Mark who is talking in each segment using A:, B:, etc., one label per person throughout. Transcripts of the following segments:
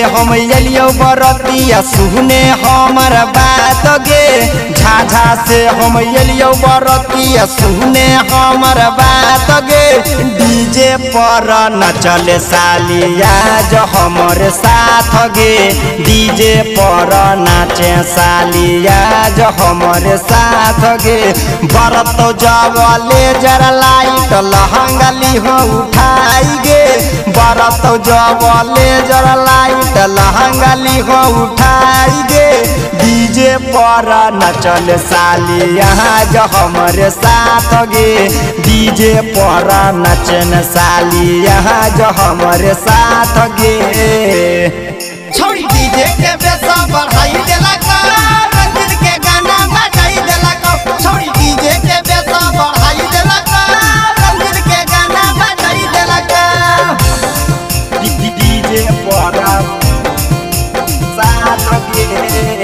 A: हम एलियो बरतिया सुने हमर बात गे। झाझा से हम एलियो बरतिया सुने हमर बात गे। डीजे पर नचले सालिया जो हमरे साथ गे। डीजे पर नाचे सालिया जो हमरे साथ गे। बरत जबले जरा लाइट लहंगा लिहो उठाई गे। बरत जबले जरा लाइट लहंगा लिहो उठाई गे। डीजे पर नचल सालिया जो हमरे साथ गे। डीजे पर नचन सालिया जो हमरे साथ गे।
B: छोड़ी डीजे के बेसा बढ़ाई देला का, रंजित के गाना बजाई देला का। छोड़ी डीजे के बेसा बढ़ाई देला का, रंजित के गाना बजाई देला का।
A: डीजे पर साथ गे।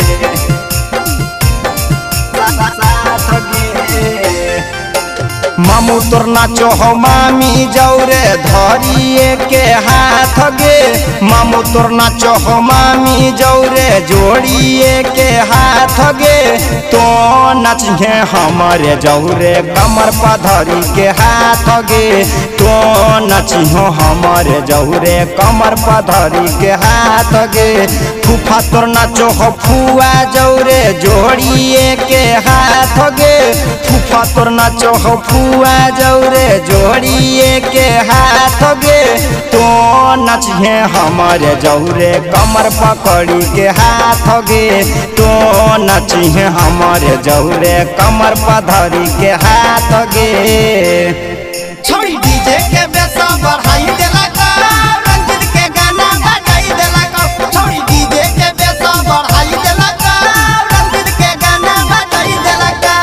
A: मामू तोर नाचो हो मामी जौरे धरिए के हाथ गे। मामू तोर नाचो हो मामी जौरे जोड़िए के हाथ गे। तो नचिए हमारे जौरे कमर पधरी के हाथ गे। तो नचिहो हमारे जौरे कमर पधरी के हाथ गे। फूफा तोर नाचो हो फुआ जौरे जोड़िए के हाथ गे। फूफा तोर नाचो हो फुआ जौरे जोड़िए के हाथ गे। तो नचिए हमारे जौरे कमर पकड़ी के हाथ गे। तो नचिए हमारे जौरे कमर पधरी के हाथ गे।
B: छोड़ी डीजे के बेसा बढ़ाई देला का, रंजित के गाना बजाई देला का। छोड़ी डीजे के बेसा बढ़ाई देला का, रंजित के गाना बजाई देला का।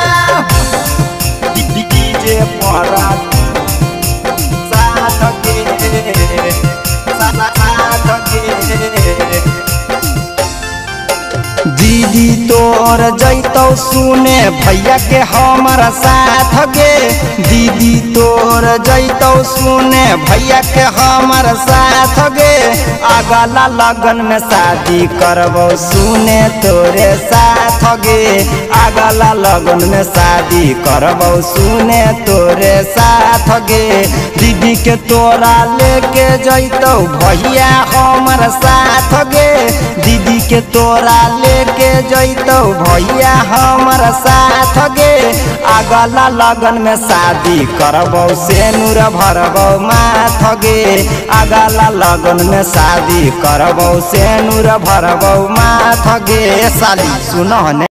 A: डीजे पर साथ गे। साथ गे। दीदी तोर जैतो सुने भैया के हमारा साथ गे। दीदी तोर जैतो सुने भैया के हमारा साथ गे। अगला लगन में शादी करबो सुने तोरे साथ गे। अगला लगन में शादी करबो सुने तोरे साथ गे। दीदी के तोरा लेके जैतो भैया हमारा साथ गे। दीदी के तोरा लेके जैतो भैया हमारा साथ गे। अगला लगन में शादी करबो सेनुर भरबो माथ गे। अगला लगन में शादी करबो सेनुर भरबो माथ गे। साली सुनो ने।